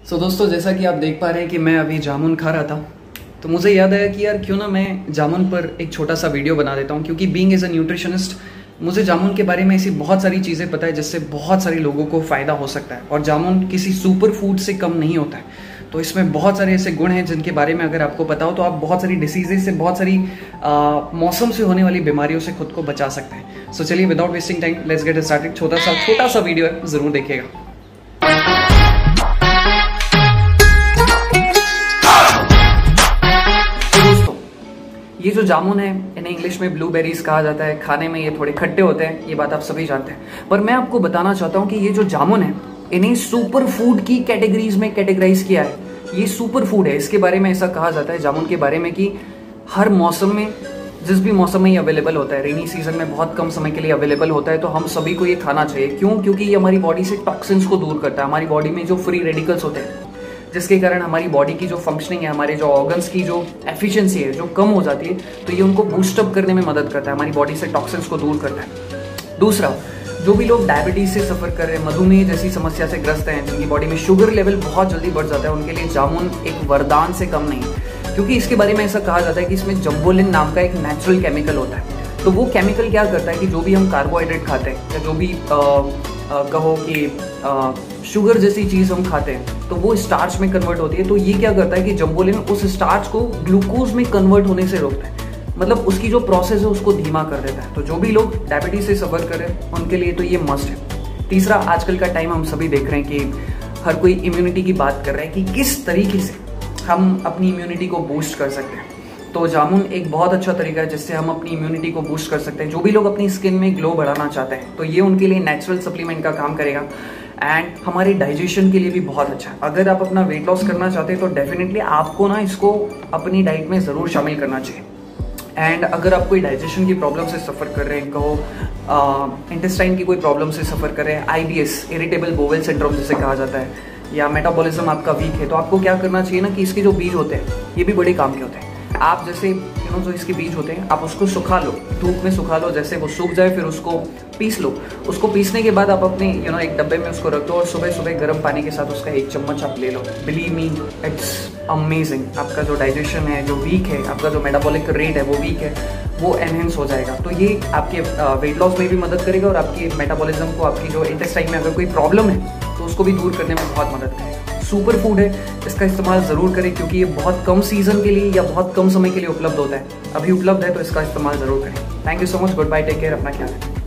दोस्तों, जैसा कि आप देख पा रहे हैं कि मैं अभी जामुन खा रहा था, तो मुझे याद आया कि यार क्यों ना मैं जामुन पर एक छोटा सा वीडियो बना देता हूँ। क्योंकि बीइंग एज अ न्यूट्रिशनिस्ट मुझे जामुन के बारे में ऐसी बहुत सारी चीज़ें पता है जिससे बहुत सारे लोगों को फ़ायदा हो सकता है। और जामुन किसी सुपर फूड से कम नहीं होता है। तो इसमें बहुत सारे ऐसे गुण हैं जिनके बारे में अगर आपको पता हो तो आप बहुत सारी डिसीजेज से, बहुत सारी मौसम से होने वाली बीमारियों से खुद को बचा सकते हैं। सो चलिए, without wasting time let's get started. छोटा सा वीडियो है, ज़रूर देखिएगा। ये जो जामुन है इन्हें इंग्लिश में ब्लूबेरीज कहा जाता है। खाने में ये थोड़े खट्टे होते हैं, ये बात आप सभी जानते हैं। पर मैं आपको बताना चाहता हूँ कि ये जो जामुन है इन्हें सुपर फूड की कैटेगरीज में कैटेगराइज किया है। ये सुपर फूड है। इसके बारे में ऐसा कहा जाता है जामुन के बारे में कि हर मौसम में, जिस भी मौसम में ये अवेलेबल होता है, रेनी सीजन में बहुत कम समय के लिए अवेलेबल होता है, तो हम सभी को ये खाना चाहिए। क्यों? क्योंकि ये हमारी बॉडी से टॉक्सिन्स को दूर करता है। हमारी बॉडी में जो फ्री रेडिकल्स होते हैं जिसके कारण हमारी बॉडी की जो फंक्शनिंग है, हमारे जो ऑर्गन्स की जो एफिशिएंसी है जो कम हो जाती है, तो ये उनको बूस्टअप करने में मदद करता है, हमारी बॉडी से टॉक्सिन्स को दूर करता है। दूसरा, जो भी लोग डायबिटीज से सफर कर रहे हैं, मधुमेह जैसी समस्या से ग्रस्त हैं, जिनकी बॉडी में शुगर लेवल बहुत जल्दी बढ़ जाता है, उनके लिए जामुन एक वरदान से कम नहीं है। क्योंकि इसके बारे में ऐसा कहा जाता है कि इसमें जम्बोलिन नाम का एक नेचुरल केमिकल होता है। तो वो केमिकल क्या करता है कि जो भी हम कार्बोहाइड्रेट खाते हैं या जो भी कहो कि शुगर जैसी चीज़ हम खाते हैं, तो वो स्टार्च में कन्वर्ट होती है। तो ये क्या करता है कि जम्बोलिन उस स्टार्च को ग्लूकोज में कन्वर्ट होने से रोकता है, मतलब उसकी जो प्रोसेस है उसको धीमा कर देता है। तो जो भी लोग डायबिटीज से सफ़र कर रहे हैं उनके लिए तो ये मस्ट है। तीसरा, आजकल का टाइम हम सभी देख रहे हैं कि हर कोई इम्यूनिटी की बात कर रहा है कि किस तरीके से हम अपनी इम्यूनिटी को बूस्ट कर सकते हैं। तो जामुन एक बहुत अच्छा तरीका है जिससे हम अपनी इम्यूनिटी को बूस्ट कर सकते हैं। जो भी लोग अपनी स्किन में ग्लो बढ़ाना चाहते हैं तो ये उनके लिए नेचुरल सप्लीमेंट का काम करेगा। एंड हमारे डाइजेशन के लिए भी बहुत अच्छा है। अगर आप अपना वेट लॉस करना चाहते हैं तो डेफिनेटली आपको ना इसको अपनी डाइट में ज़रूर शामिल करना चाहिए। एंड अगर आप कोई डाइजेशन की प्रॉब्लम से सफ़र कर रहे हैं, कहो इंटेस्टाइन की कोई प्रॉब्लम से सफ़र कर रहे हैं, IBS इरिटेबल बोवेल सिंड्रोम जिसे कहा जाता है, या मेटाबॉलिज्म आपका वीक है, तो आपको क्या करना चाहिए ना कि इसके जो बीज होते हैं ये भी बड़े काम के होते हैं। आप जैसे जो इसके बीज होते हैं आप उसको सुखा लो, धूप में सुखा लो, जैसे वो सूख जाए फिर उसको पीस लो। उसको पीसने के बाद आप अपने एक डब्बे में उसको रख दो और सुबह सुबह गर्म पानी के साथ उसका 1 चम्मच आप ले लो। Believe me, it's amazing. आपका जो डाइजेशन है जो वीक है, आपका जो मेटाबॉलिक रेट है वो वीक है, वो एनहेंस हो जाएगा। तो ये आपके वेट लॉस में भी मदद करेगा और आपकी मेटाबॉलिज्म को, आपकी जो इंटेस्टाइन में अगर कोई प्रॉब्लम है तो उसको भी दूर करने में बहुत मदद करेगा। सुपर फूड है, इसका इस्तेमाल ज़रूर करें क्योंकि ये बहुत कम सीजन के लिए या बहुत कम समय के लिए उपलब्ध होता है। अभी उपलब्ध है तो इसका इस्तेमाल ज़रूर करें। Thank you so much, goodbye, take care, अपना ख्याल रखें।